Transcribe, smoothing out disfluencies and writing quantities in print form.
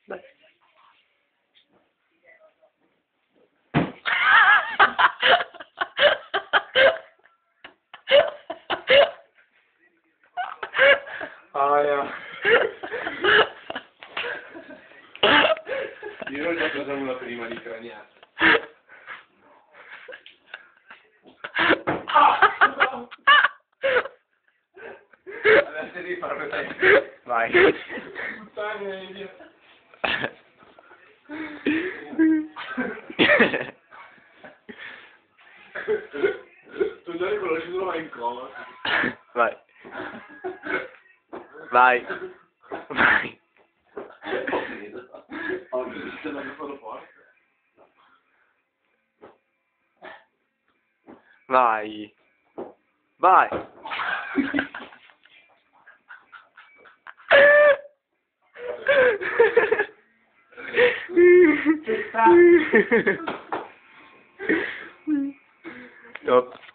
Dai. Aia. Io ho già preso una prima di Craniate. Adesso devi farlo te. Vai. Puttane, via. Tu già riconosciuto ma in coma. Vai. Vai. Vai. Oggi se non farlo forte. Vai. Vai. Testa. Stop.